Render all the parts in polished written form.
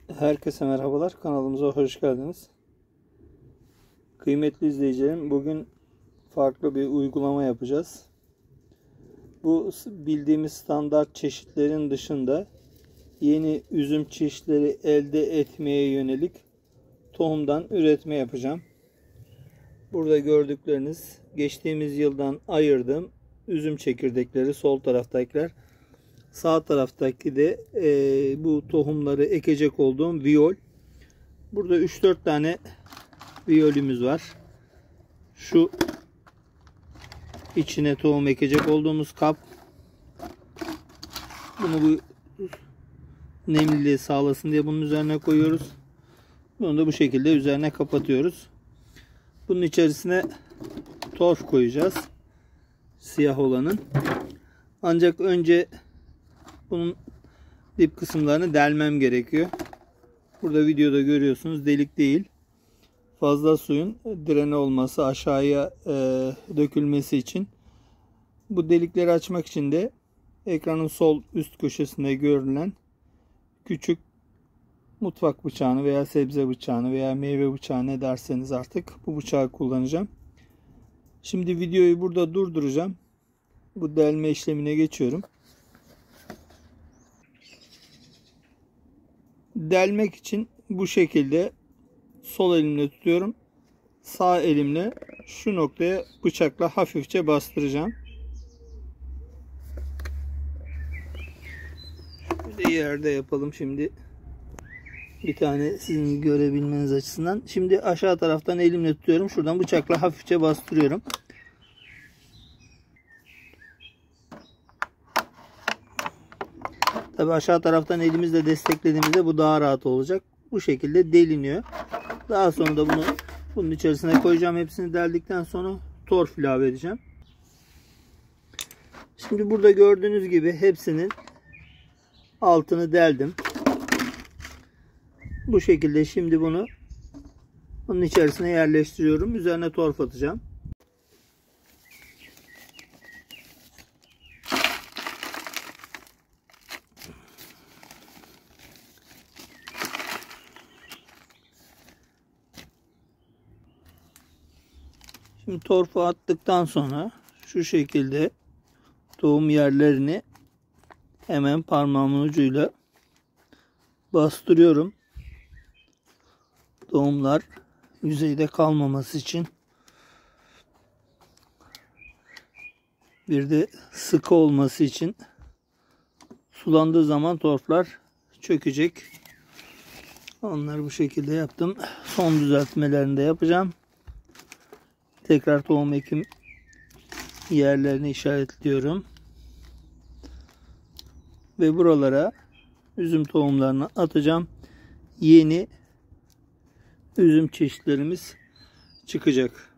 Herkese merhabalar. Kanalımıza hoş geldiniz. Kıymetli izleyicilerim, bugün farklı bir uygulama yapacağız. Bu bildiğimiz standart çeşitlerin dışında yeni üzüm çeşitleri elde etmeye yönelik tohumdan üretme yapacağım. Burada gördükleriniz geçtiğimiz yıldan ayırdığım üzüm çekirdekleri, sol taraftakiler. Sağ taraftaki de bu tohumları ekecek olduğum viyol. Burada 3-4 tane viyolümüz var. Şu içine tohum ekecek olduğumuz kap. Bunu bu nemliliği sağlasın diye bunun üzerine koyuyoruz. Bunu da bu şekilde üzerine kapatıyoruz. Bunun içerisine torf koyacağız. Siyah olanın. Ancak önce bunun dip kısımlarını delmem gerekiyor. Burada videoda görüyorsunuz, delik değil. Fazla suyun direne olması, aşağıya dökülmesi için. Bu delikleri açmak için de ekranın sol üst köşesinde görülen küçük mutfak bıçağını veya sebze bıçağını veya meyve bıçağı, ne derseniz artık, bu bıçağı kullanacağım. Şimdi videoyu burada durduracağım. Bu delme işlemine geçiyorum. Delmek için bu şekilde sol elimle tutuyorum. Sağ elimle şu noktaya bıçakla hafifçe bastıracağım. Bir de yerde yapalım şimdi. Bir tane sizin görebilmeniz açısından. Şimdi aşağı taraftan elimle tutuyorum. Şuradan bıçakla hafifçe bastırıyorum. Tabi aşağı taraftan elimizle desteklediğimizde bu daha rahat olacak. Bu şekilde deliniyor. Daha sonra da bunun içerisine koyacağım. Hepsini deldikten sonra torf ilave edeceğim. Şimdi burada gördüğünüz gibi hepsinin altını deldim. Bu şekilde şimdi bunun içerisine yerleştiriyorum. Üzerine torf atacağım. Şimdi torfu attıktan sonra şu şekilde tohum yerlerini hemen parmağımın ucuyla bastırıyorum. Tohumlar yüzeyde kalmaması için. Bir de sıkı olması için. Sulandığı zaman torflar çökecek. Onları bu şekilde yaptım. Son düzeltmelerini de yapacağım. Tekrar tohum ekim yerlerini işaretliyorum. Ve buralara üzüm tohumlarını atacağım. Yeni üzüm çeşitlerimiz çıkacak.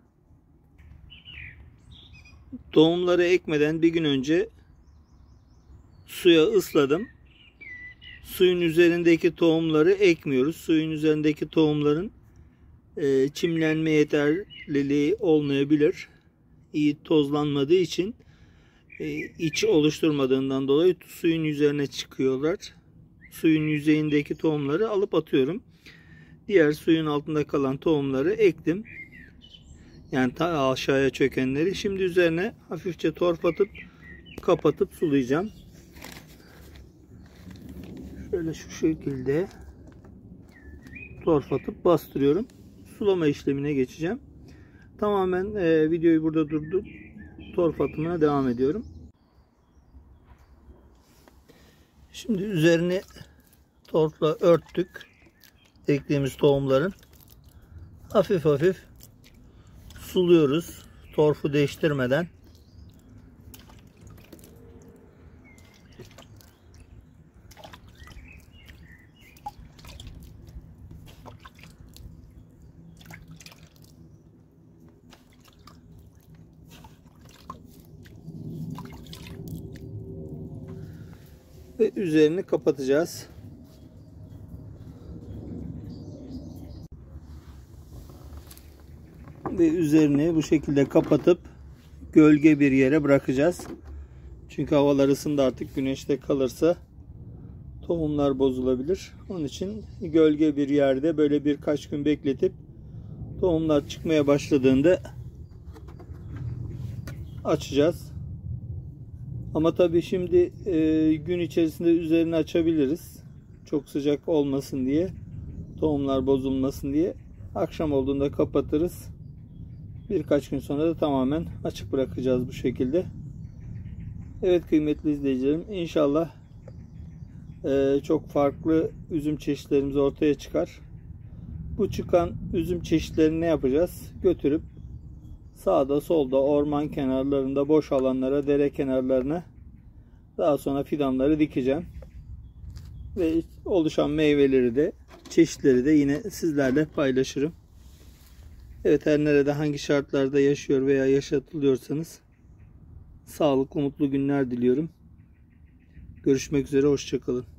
Tohumları ekmeden bir gün önce suya ısladım. Suyun üzerindeki tohumları ekmiyoruz. Suyun üzerindeki tohumların çimlenme yeterliliği olmayabilir. İyi tozlanmadığı için, iç oluşturmadığından dolayı suyun üzerine çıkıyorlar. Suyun yüzeyindeki tohumları alıp atıyorum. Diğer suyun altında kalan tohumları ektim. Yani ta aşağıya çökenleri. Şimdi üzerine hafifçe torf atıp kapatıp sulayacağım. Şöyle şu şekilde torf atıp bastırıyorum. Sulama işlemine geçeceğim. Tamamen videoyu burada durdurup torf atımına devam ediyorum. Şimdi üzerini torfla örttük. Ektiğimiz tohumların. Hafif hafif suluyoruz. Torfu değiştirmeden. Ve üzerini kapatacağız. Ve üzerini bu şekilde kapatıp gölge bir yere bırakacağız. Çünkü havalar ısındı, artık güneşte kalırsa tohumlar bozulabilir. Onun için gölge bir yerde böyle birkaç gün bekletip tohumlar çıkmaya başladığında açacağız. Ama tabii şimdi gün içerisinde üzerini açabiliriz. Çok sıcak olmasın diye, tohumlar bozulmasın diye. Akşam olduğunda kapatırız. Birkaç gün sonra da tamamen açık bırakacağız bu şekilde. Evet kıymetli izleyicilerim, İnşallah çok farklı üzüm çeşitlerimiz ortaya çıkar. Bu çıkan üzüm çeşitlerini ne yapacağız? Götürüp sağda solda orman kenarlarında boş alanlara, dere kenarlarına daha sonra fidanları dikeceğim. Ve oluşan meyveleri de, çeşitleri de yine sizlerle paylaşırım. Evet, her nerede hangi şartlarda yaşıyor veya yaşatılıyorsanız sağlıklı, mutlu günler diliyorum. Görüşmek üzere, hoşça kalın.